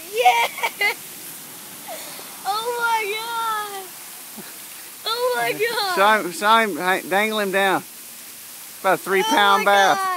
Yes! Oh my god! Oh my god! Show him, dangling him down. About a 3-pound bass.